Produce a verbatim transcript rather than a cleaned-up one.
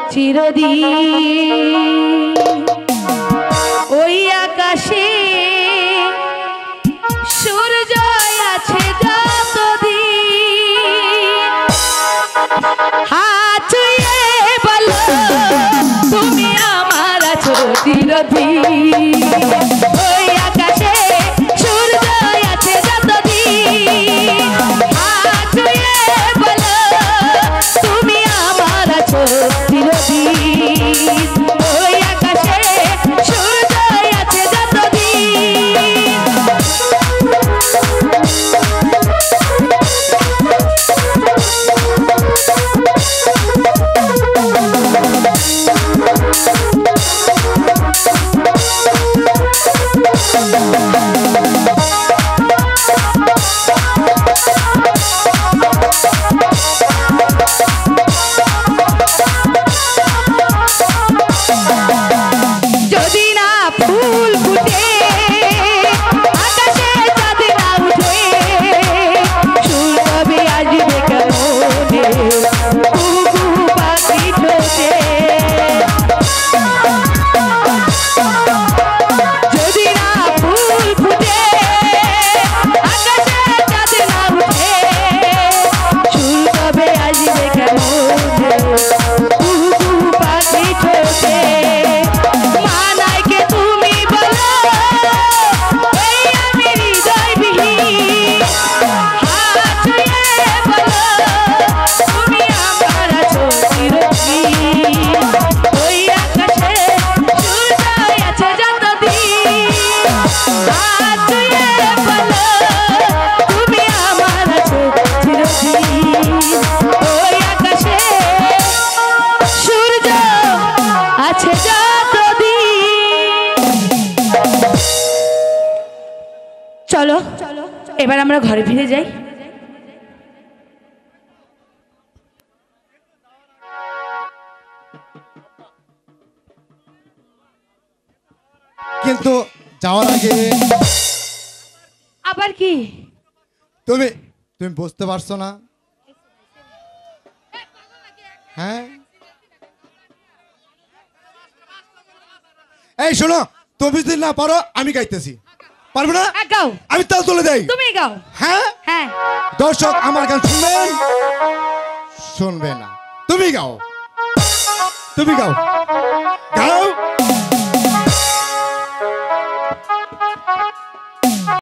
চিরদিন ওই আকাশে সূর্য আছে যতদিন হাত ছুঁয়ে বলো তুমি আমার আছো চিরদিন ওই আকাশে সূর্য আছে যতদিন হাত ছুঁয়ে বলো তুমি আমার আছো চিরদিন ওই আকাশে সূর্য আছে যতদিন চলো এবার আমরা ঘরে ফিরে যাই। কিন্তু যাওয়ার আগে আবার কি তুমি তুমি বুঝতে পারছো না? হ্যাঁ এই শোনো, তুমি যদি না পারো আমি গাইতেছি। পারবে না? গাও। আমি তাল তুলে দেই। তুমি গাও। হ্যাঁ হ্যাঁ দর্শক আমার গান শুনবেন শুনবে না? তুমি গাও, তুমি গাও, গাও।